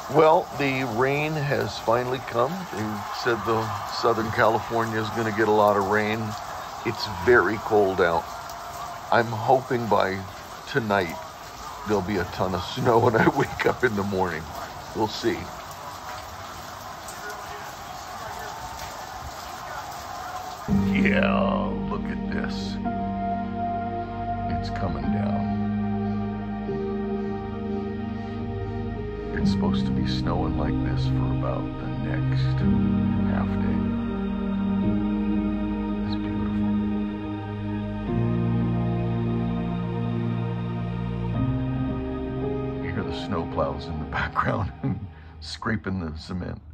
Well, the rain has finally come. They said the Southern California is going to get a lot of rain. It's very cold out. I'm hoping by tonight there'll be a ton of snow when I wake up in the morning. We'll see. Yeah, look at this. It's coming down. It's supposed to be snowing like this for about the next half day. It's beautiful. You hear the snow plows in the background scraping the cement.